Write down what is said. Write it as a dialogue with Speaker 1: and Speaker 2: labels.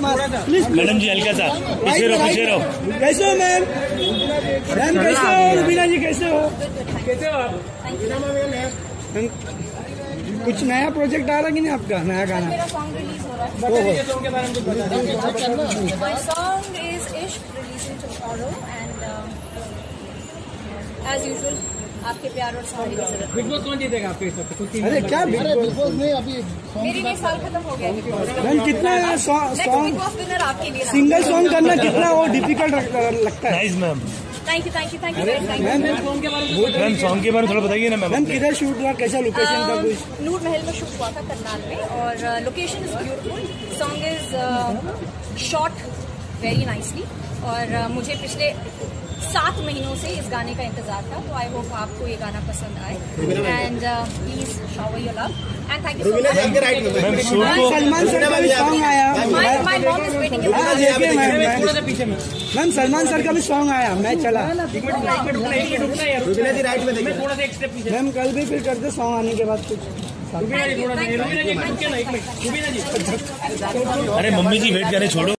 Speaker 1: Please
Speaker 2: madam जी हल्का सा पीछे रहो।
Speaker 1: कैसे हो मैम? मैम कैसे हो? रुबीना जी कैसे हो? कुछ नया प्रोजेक्ट आ रहा कि नहीं आपका? नया गाना
Speaker 3: मेरा सॉन्ग रिलीज हो रहा है। My song is Ishq releasing tomorrow and as usual आपके प्यार और सॉन्ग की जरूरत।
Speaker 4: बिग बॉस कौन जीतेगा आपके हिसाब से?
Speaker 1: अरे क्या बिग बॉस
Speaker 4: में अभी
Speaker 3: मेरी ये साल खत्म हो गया।
Speaker 1: मैम कितना सॉन्ग
Speaker 3: बिग बॉस विनर आपके लिए।
Speaker 1: सिंगल सॉन्ग करना कितना वो डिफिकल्ट लगता है?
Speaker 2: Nice ma'am.
Speaker 3: Thank you
Speaker 1: ma'am
Speaker 2: song के बारे में थोड़ा बताइए ना मैम।
Speaker 1: मैम किधर शूट हुआ, कैसा लोकेशन था कुछ?
Speaker 3: नूर महल में शूट हुआ था करनाल में और location is beautiful. Song is shot very nicely और मुझे पिछले 7 महीनों से इस गाने का इंतजार था, तो आई होप आपको ये गाना पसंद आए and please shower your love and thank you so much.
Speaker 1: Salman sir का भी सॉन्ग आया।
Speaker 3: My mom is waiting.
Speaker 1: Ma'am Salman sir का भी सॉन्ग आया, मैं चला। मैम कल भी फिर करते सॉन्ग आने के बाद कुछ।
Speaker 2: अरे मम्मी जी वेट करें, छोड़ो।